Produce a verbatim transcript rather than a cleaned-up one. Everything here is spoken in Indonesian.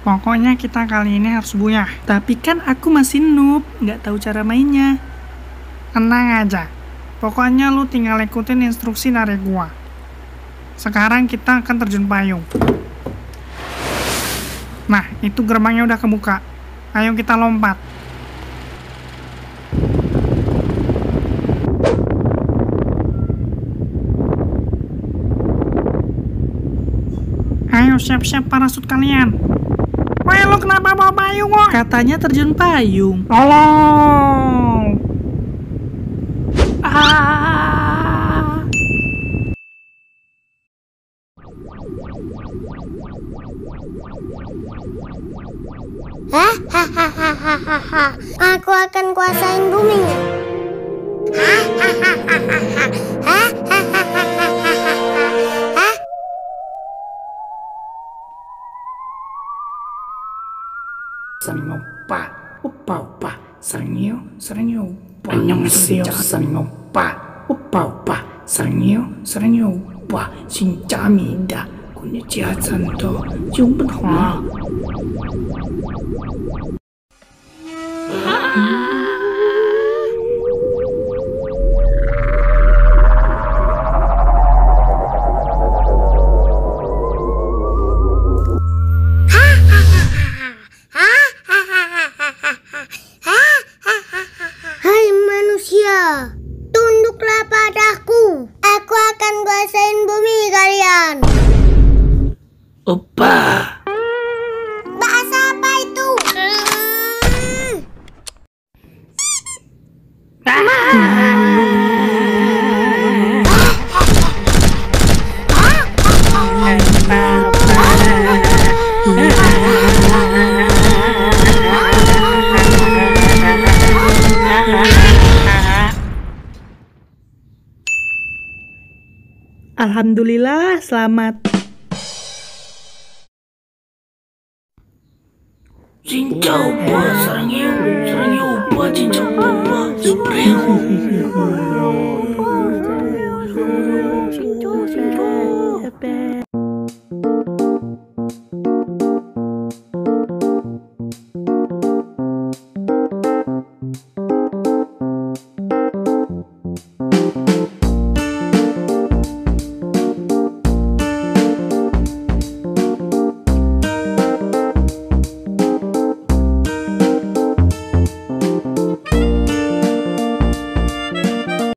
Pokoknya kita kali ini harus buyah. Tapi kan aku masih noob, nggak tahu cara mainnya. Tenang aja. Pokoknya lu tinggal ikutin instruksi dari gua. Sekarang kita akan terjun payung. Nah, itu gerbangnya udah kebuka. Ayo kita lompat. Ayo siap-siap parasut kalian. Wah, lu kenapa bawa payung, wah? Katanya terjun payung. Tolong. Ah. Hahaha, aku akan kuasain bumi. Sering opa, opa opa, sering요, sering요 오빠. 안녕하세요, sering opa, opa opa, sering요, sering요 오빠. 진짜입니다. konnichiwa santo, jumpa. Hai manusia, tunduklah padaku. Aku akan kuasain bumi kalian. Opa. Bahasa apa itu? Alhamdulillah, selamat. 진짜 오빠 사랑해요, 사랑해요 오빠 진짜 오빠 그래요. 진짜 진짜